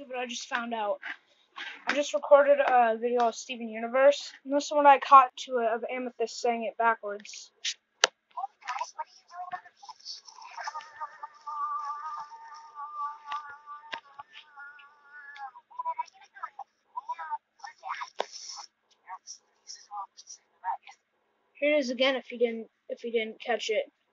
stupid I just found out. I just recorded a video of Steven Universe, and this one I caught to it of Amythest saying it backwards. Here it is again if you didn't catch it.